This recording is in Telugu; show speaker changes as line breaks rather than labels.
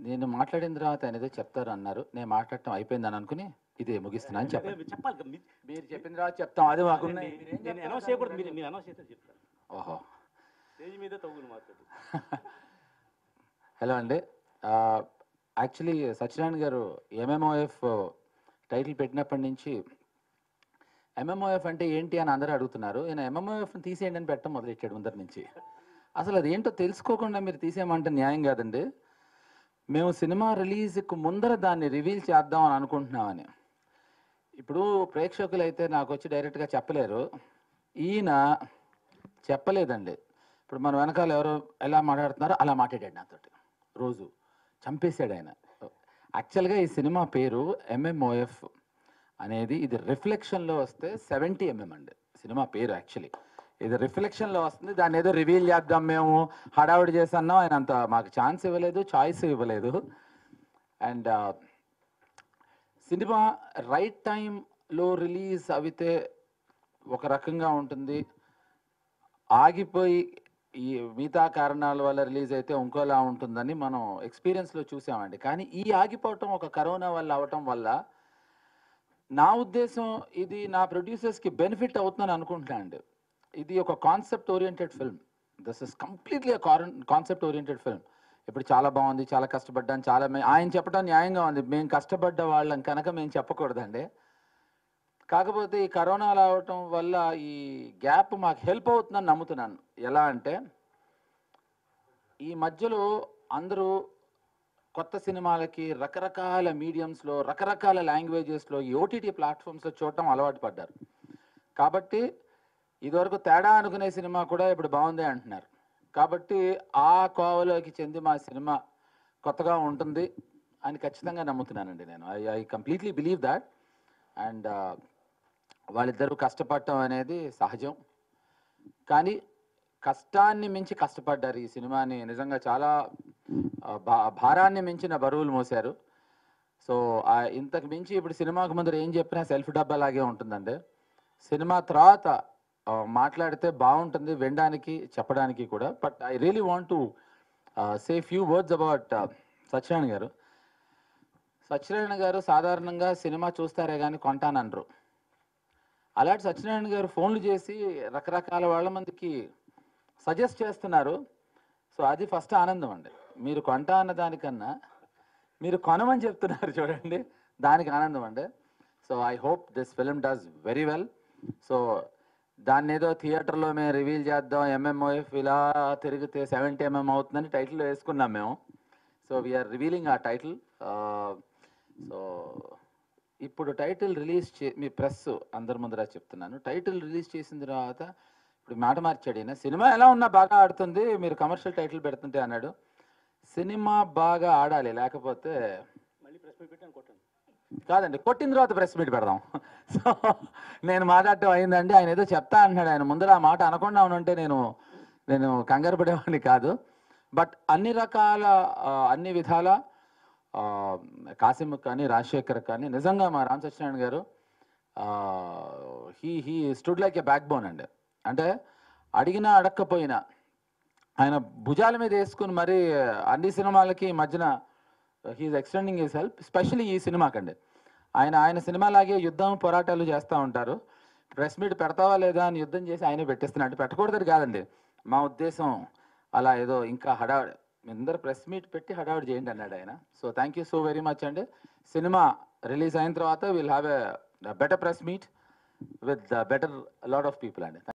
నేను మాట్లాడిన తర్వాత ఆయన ఏదో చెప్తారు అన్నారు. నేను మాట్లాడటం అయిపోయిందని అనుకుని ఇదే ముగిస్తున్నాను చెప్పండి.
చెప్పాలి
మీరు చెప్పిన తర్వాత చెప్తాం. అది మాకు
నేను అనౌన్స్ చేయకూడదు, మీరు అనౌన్స్ చేస్తే చెప్తాను.
ఓహో,
స్టేజ్ మీద తగ్గును మాట్లాడు.
హలో అండి. యాక్చువల్లీ సత్యనారాయణ గారు ఎంఎంఓఎఫ్ టైటిల్ పెట్టినప్పటి నుంచి ఎంఎంఓఎఫ్ అంటే ఏంటి అని అందరూ అడుగుతున్నారు. నేను ఎంఎంఓఎఫ్ని తీసేయండి అని పెట్టడం మొదలెట్టాడు ముందరి నుంచి. అసలు అది ఏంటో తెలుసుకోకుండా మీరు తీసేయమంటే న్యాయం కాదండి. మేము సినిమా రిలీజ్కి ముందర దాన్ని రివీల్ చేద్దాం అని అనుకుంటున్నామని. ఇప్పుడు ప్రేక్షకులు అయితే నాకు వచ్చి డైరెక్ట్గా చెప్పలేరు, ఈయన చెప్పలేదండి. ఇప్పుడు మన వెనకాల ఎవరో ఎలా మాట్లాడుతున్నారో అలా మాట్లాడాడు నాతోటి, రోజు చంపేశాడు ఆయన. యాక్చువల్గా ఈ సినిమా పేరు ఎంఎంఓఎఫ్ అనేది, ఇది రిఫ్లెక్షన్లో వస్తే 70mm అండి సినిమా పేరు. యాక్చువల్లీ ఇది రిఫ్లెక్షన్లో వస్తుంది. దాన్ని ఏదో రివీల్ చేద్దాం మేము హడావుడి చేస్తున్నాం. ఆయన అంత మాకు ఛాన్స్ ఇవ్వలేదు, చాయిస్ ఇవ్వలేదు. అండ్ సినిమా రైట్ టైంలో రిలీజ్ అవితే ఒక రకంగా ఉంటుంది, ఆగిపోయి ఈ మిగతా కారణాల వల్ల రిలీజ్ అయితే ఇంకోలా ఉంటుందని మనం ఎక్స్పీరియన్స్లో చూసామండి. కానీ ఈ ఆగిపోవటం ఒక కరోనా వల్ల అవటం వల్ల నా ఉద్దేశం ఇది నా ప్రొడ్యూసర్స్కి బెనిఫిట్ అవుతుందని అనుకుంటున్నాను అండి. ఇది ఒక concept oriented film. This is completely concept oriented film. ఇప్పుడు చాలా బాగుంది, చాలా కష్టపడ్డాను, చాలా ఆయన చెప్పడం న్యాయంగా ఉంది. మేము కష్టపడ్డ వాళ్ళం కనుక మేము చెప్పకూడదండి. కాకపోతే ఈ కరోనా రావటం వల్ల ఈ గ్యాప్ మాకు హెల్ప్ అవుతుందని నమ్ముతున్నాను. ఎలా అంటే ఈ మధ్యలో అందరూ కొత్త సినిమాలకి రకరకాల మీడియంస్లో, రకరకాల లాంగ్వేజెస్లో, ఈ ఓటీటీ ప్లాట్ఫామ్స్లో చూడటం అలవాటు పడ్డారు. కాబట్టి ఇదివరకు తేడా అనుకునే సినిమా కూడా ఇప్పుడు బాగుంది అంటున్నారు. కాబట్టి ఆ కోవలోకి చెంది మా సినిమా కొత్తగా ఉంటుంది అని ఖచ్చితంగా నమ్ముతున్నానండి నేను. I completely believe that. And వాళ్ళిద్దరూ కష్టపడటం అనేది సహజం, కానీ కష్టాన్ని మించి కష్టపడ్డారు. ఈ సినిమాని నిజంగా చాలా భారాన్ని మించిన బరువులు మోశారు. సో ఇంతకు మించి ఇప్పుడు సినిమాకు ముందర ఏం చెప్పినా సెల్ఫ్ డబ్బా లాగే ఉంటుందండి. సినిమా తర్వాత మాట్లాడితే బాగుంటుంది వినడానికి, చెప్పడానికి కూడా. But I really want to say few words about Satyanarayana garu. Satyanarayana గారు సాధారణంగా సినిమా చూస్తారే కానీ కొంటాననరు. అలాంటి సత్యనారాయణ గారు ఫోన్లు చేసి రకరకాల వాళ్ళ మందికి సజెస్ట్ చేస్తున్నారు. సో అది ఫస్ట్ ఆనందం అండి. మీరు కొంటా అన్న దానికన్నా మీరు కొనమని చెప్తున్నారు చూడండి, దానికి ఆనందం అండి. So I hope this film does very well. So దాన్ని ఏదో థియేటర్లో మేము రివీల్ చేద్దాం, ఎంఎంఓఎఫ్ ఇలా తిరిగితే 70mm అవుతుందని టైటిల్ వేసుకున్నాం మేము. సో వీఆర్ రివీలింగ్ ఆ టైటిల్. సో ఇప్పుడు టైటిల్ రిలీజ్ మీ ప్రెస్ అందరి ముందర చెప్తున్నాను, టైటిల్ రిలీజ్ చేసిన తర్వాత ఇప్పుడు మాట మార్చాడు ఈయన. సినిమా ఎలా ఉన్నా బాగా ఆడుతుంది, మీరు కమర్షియల్ టైటిల్ పెడుతుంటే అన్నాడు. సినిమా బాగా ఆడాలి, లేకపోతే
మళ్ళీ ప్రెస్ మీట్ పెట్టాను కొట్టాను
కాదండి, కొట్టిన తర్వాత ప్రెస్ మీట్ పెడదాం. సో నేను మాట్లాడటం అయిందండి. ఆయన ఏదో చెప్తా అంటున్నాడు. ఆయన ముందర ఆ మాట అనకుండా ఉంటే నేను కంగారు పడేవాడిని కాదు. బట్ అన్ని రకాల అన్ని విధాల కాసిమ్కి కానీ రాజశేఖర్ కానీ నిజంగా మా Ram Satyanarayana garu he stood like a backbone అండి. అంటే అడిగినా అడక్కపోయినా ఆయన భుజాల మీద వేసుకుని మరి అన్ని సినిమాలకి మధ్యన he is extending his help. Specially ఈ సినిమాకండి ఆయన సినిమాలాగే యుద్ధం పోరాటాలు చేస్తూ ఉంటారు. ప్రెస్ మీట్ పెడతావా లేదా అని యుద్ధం చేసి ఆయనే పెట్టిస్తున్నాడు. పెట్టకూడదు కాదండి మా ఉద్దేశం. అలా ఏదో ఇంకా హడావిడి అందరు ప్రెస్ మీట్ పెట్టి హడావిడి చేయండి అన్నాడు ఆయన. So thank you so very much అండి. సినిమా రిలీజ్ అయిన తర్వాత will have a better press meet with better lot of people అండి.